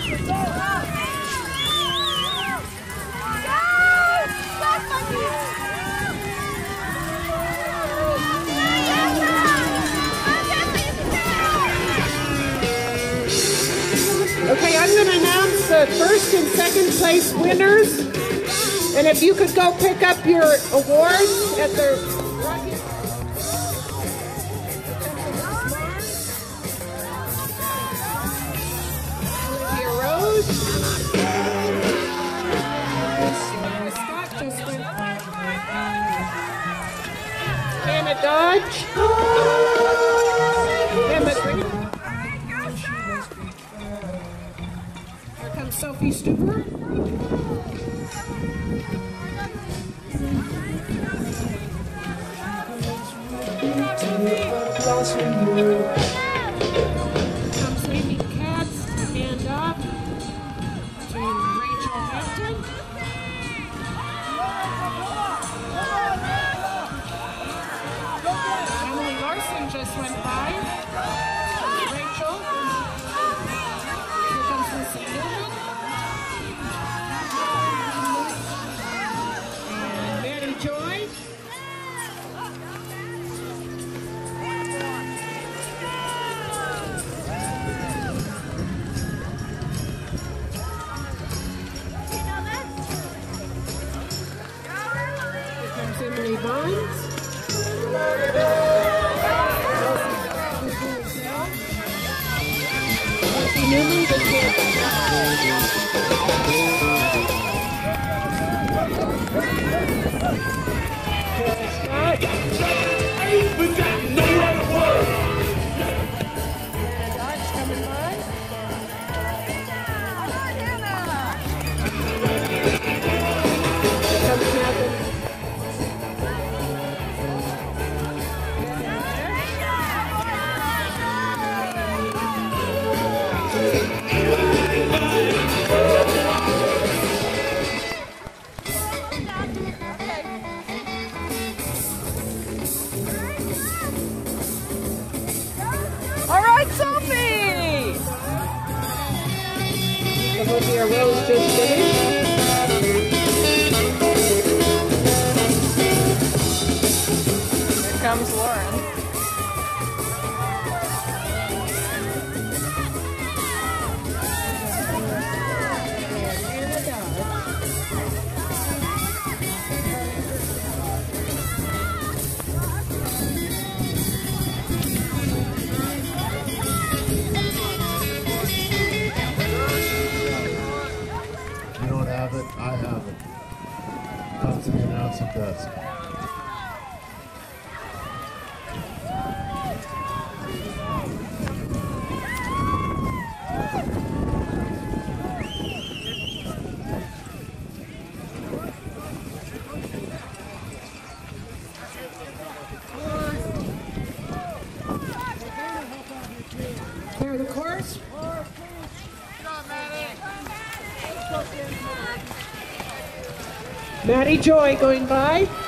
Okay, I'm going to announce the first and second place winners. And if you could go pick up your awards at the Olivia Rose. Scott just went. Hannah Dodge. Emma Green. Here comes Sophie Stuber. Comes Amy Katz, hand up to Rachel Hampton. Emily Larson just went by. Rachel. Here comes Lucy Newman. And Maddie Joy. Emily Bonds. Lucy Newman just came Scott. We got no other word. Dodge coming by. Here comes Nathan. All right, Sophie! Olivia Rose just finished. Here comes Lauren. You don't have it, I have it. Come to the announcement desk. Clear the course. Maddie Joy going by.